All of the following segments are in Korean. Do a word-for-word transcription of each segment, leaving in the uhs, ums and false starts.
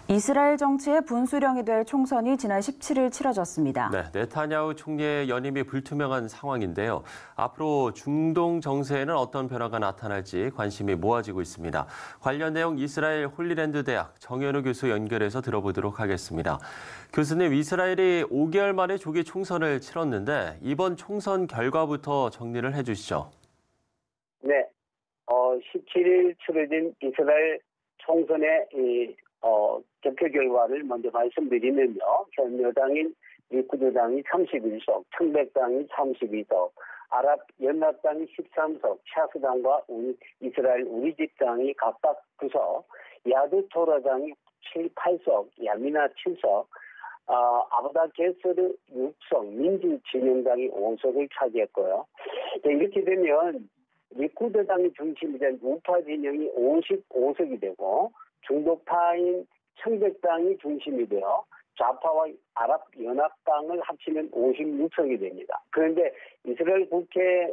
이스라엘 정치의 분수령이 될 총선이 지난 십칠 일 치러졌습니다. 네, 네타냐후 총리의 연임이 불투명한 상황인데요. 앞으로 중동 정세에는 어떤 변화가 나타날지 관심이 모아지고 있습니다. 관련 내용 이스라엘 홀리랜드 대학 정현우 교수 연결해서 들어보도록 하겠습니다. 교수님, 이스라엘이 오 개월 만에 조기 총선을 치렀는데 이번 총선 결과부터 정리를 해주시죠. 네, 어, 십칠 일 치러진 이스라엘 총선의 이 어, 개표 결과를 먼저 말씀드리면요. 현 여당인 리쿠드당이 삼십일 석, 청백당이 삼십이 석, 아랍연합당이 십삼 석, 샤스당과 우리, 이스라엘 우리집당이 각각 구 석, 야드토라당이 칠, 팔 석, 야미나 칠 석, 어, 아부다 게스르 육 석, 민주진영당이 오 석을 차지했고요. 네, 이렇게 되면 리쿠드당이 중심이 된 우파 진영이 오십오 석이 되고 중도파인 청백당이 중심이 되어 좌파와 아랍연합당을 합치면 오십육 석이 됩니다. 그런데 이스라엘 국회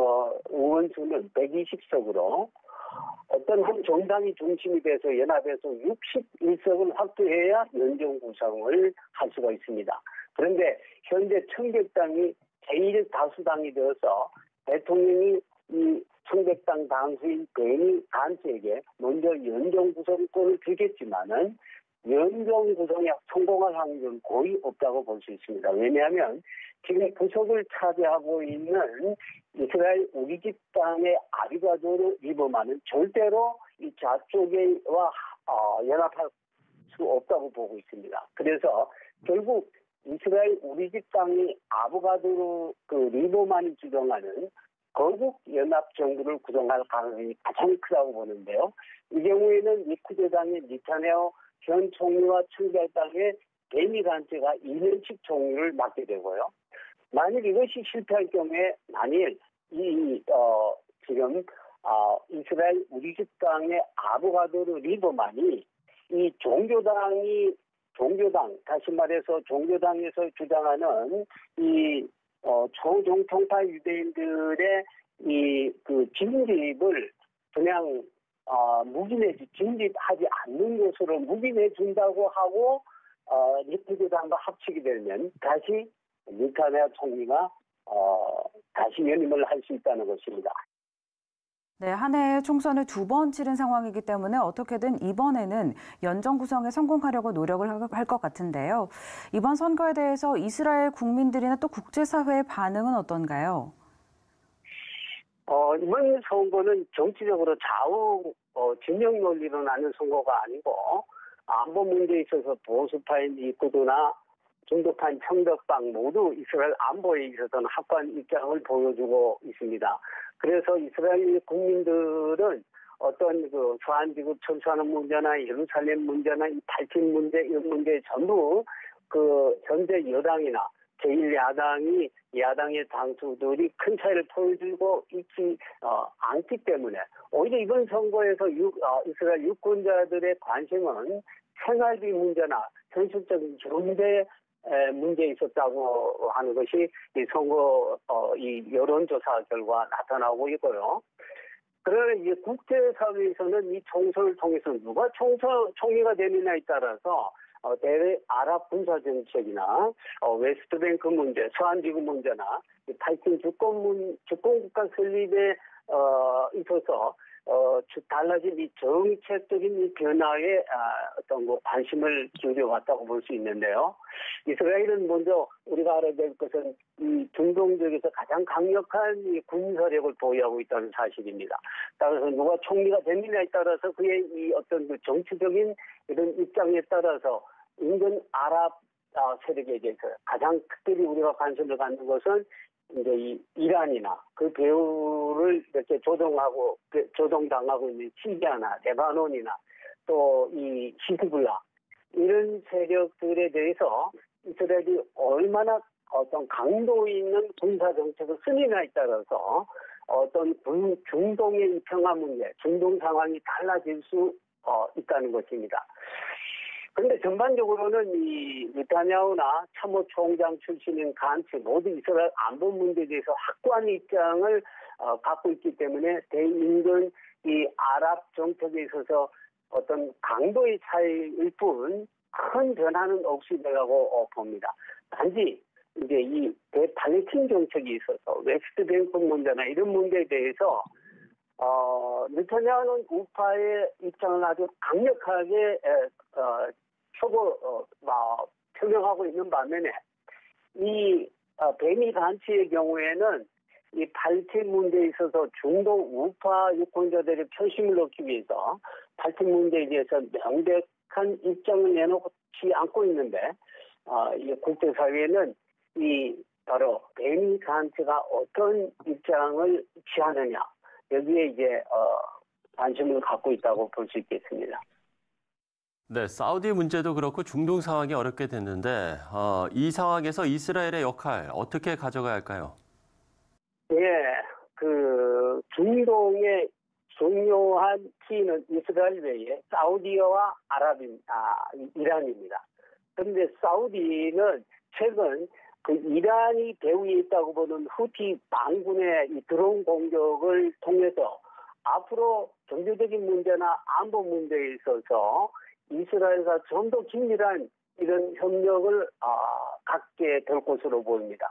의원 수는 백이십 석으로 어떤 한 정당이 중심이 돼서 연합해서 육십일 석을 확보해야 연정 구성을 할 수가 있습니다. 그런데 현재 청백당이 제일 다수당이 되어서 대통령이 이 청백당 당수인 베니 간츠에게 먼저 연정 구성권을 주겠지만은 연정 구성에 성공할 확률은 거의 없다고 볼 수 있습니다. 왜냐하면 지금 구석을 차지하고 있는 이스라엘 우리집당의 아비가도르 리버만은 절대로 이 좌쪽에와 어, 연합할 수 없다고 보고 있습니다. 그래서 결국 이스라엘 우리집당이 아비가도르 그 리버만이 주장하는 거국 연합 정부를 구성할 가능성이 가장 크다고 보는데요. 이 경우에는 리쿠드당의 니타냐후 현 총리와 청백당의 베니 간츠가 이 년씩 총리를 맡게 되고요. 만약 이것이 실패할 경우에 만일 이 어, 지금 어, 이스라엘 우리집당의 아부가도르 리버만이 이 종교당이 종교당 다시 말해서 종교당에서 주장하는 이 어, 초정통파 유대인들의 이 그 진집을 그냥 어, 묵인해 진집하지 않는 것으로 묵인해 준다고 하고 어, 리쿠드당과 합치게 되면 다시 네타냐후 총리가 어, 다시 연임을 할 수 있다는 것입니다. 네, 한 해 총선을 두 번 치른 상황이기 때문에 어떻게든 이번에는 연정 구성에 성공하려고 노력을 할 것 같은데요. 이번 선거에 대해서 이스라엘 국민들이나 또 국제사회의 반응은 어떤가요? 어, 이번 선거는 정치적으로 좌우 어, 진영 논리로 나는 선거가 아니고 안보 문제에 있어서 보수파인 리쿠드나 중도파인 청백당 모두 이스라엘 안보에 있어서는 확고한 입장을 보여주고 있습니다. 그래서 이스라엘 국민들은 어떤 그 수환지구 철수하는 문제나 예루살렘 문제나 이 팔신 문제 이런 문제 전부 그 현재 여당이나 제일 야당이 야당의 당수들이 큰 차이를 보여주고 있지 어, 않기 때문에 오히려 이번 선거에서 유, 어, 이스라엘 유권자들의 관심은 생활비 문제나 현실적인 경제 문제에 있었다고 하는 것이 이 선거 어, 이 여론조사 결과 나타나고 있고요. 그러나 이 국제사회에서는 이 총선을 통해서 누가 총선 총리가 되느냐에 따라서 어, 대외 아랍 군사 정책이나 어, 웨스트뱅크 문제, 수환지구 문제나 팔신 주권 문 주권 국가 설립에 어, 있어서 어, 달라진 이 정책적인 이 변화에 아, 어떤 뭐 관심을 기울여 왔다고 볼 수 있는데요. 이스라엘은 먼저 우리가 알아야 될 것은 이 중동 지역에서 가장 강력한 이 군사력을 보유하고 있다는 사실입니다. 따라서 누가 총리가 되느냐에 따라서 그의 이 어떤 그 정치적인 이런 입장에 따라서 인근 아랍 세력에 대해서 가장 특별히 우리가 관심을 갖는 것은 이제 이 이란이나 그 배후를 이렇게 조종하고 조종당하고 있는 시리아나 레바논이나 또 이 히즈볼라 이런 세력들에 대해서 이스라엘이 얼마나 어떤 강도 있는 군사 정책을 쓰느냐에 따라서 어떤 중동의 평화 문제, 중동 상황이 달라질 수 어, 있다는 것입니다. 그런데 전반적으로는 이 네타냐후나 참모총장 출신인 간츠 모두 이스라엘 안보 문제에 대해서 확고한 입장을 어, 갖고 있기 때문에 대인근 이 아랍 정책에 있어서 어떤 강도의 차이일 뿐 큰 변화는 없이 되라고 봅니다. 단지 이제 이 대팔레스틴 정책이 있어서 웨스트뱅크 문제나 이런 문제에 대해서 어, 네타냐후는 우파의 입장을 아주 강력하게 에, 어, 표고 어, 어, 표명하고 있는 반면에 이 어, 베니 간츠의 경우에는 이 팔레스틴 문제에 있어서 중동 우파 유권자들의 표심을 얻기 위해서 팔레스틴 문제에 대해서 명백한 입장을 내놓지 않고 있는데 어, 이 국제사회는 이 바로 베니 간츠가 어떤 입장을 취하느냐 여기에 이제 어, 관심을 갖고 있다고 볼 수 있겠습니다. 네, 사우디 문제도 그렇고 중동 상황이 어렵게 됐는데 어, 이 상황에서 이스라엘의 역할 어떻게 가져가야 할까요? 예, 그 중동의 중요한 키는 이스라엘 외에 사우디와 아랍인, 아, 이란입니다. 그런데 사우디는 최근 그 이란이 배후에 있다고 보는 후티 반군의 이 드론 공격을 통해서 앞으로 경제적인 문제나 안보 문제에 있어서 이스라엘과 좀 더 긴밀한 이런 협력을 아, 갖게 될 것으로 보입니다.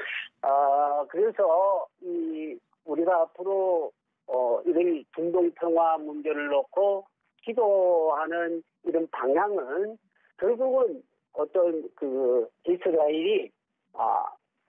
아, 그래서 이 우리가 앞으로 어, 이런 중동 평화 문제를 놓고 기도하는 이런 방향은 결국은 어떤 그 이스라엘이 아,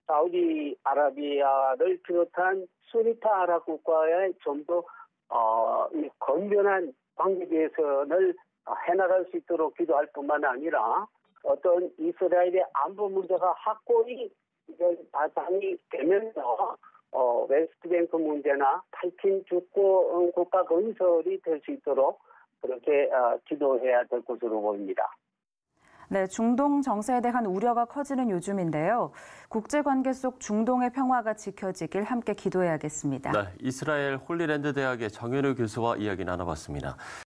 사우디아라비아를 비롯한 수니파 아랍 국가의 좀 더 어, 이 건전한 관계 개선을 해나갈 수 있도록 기도할 뿐만 아니라 어떤 이스라엘의 안보 문제가 확고히 이런 바탕이 되면서 어, 웨스트뱅크 문제나 팔레스틴 주권 국가 건설이 될 수 있도록 그렇게 어, 기도해야 될 것으로 보입니다. 네, 중동 정세에 대한 우려가 커지는 요즘인데요. 국제관계 속 중동의 평화가 지켜지길 함께 기도해야겠습니다. 네, 이스라엘 홀리랜드 대학의 정현우 교수와 이야기 나눠봤습니다.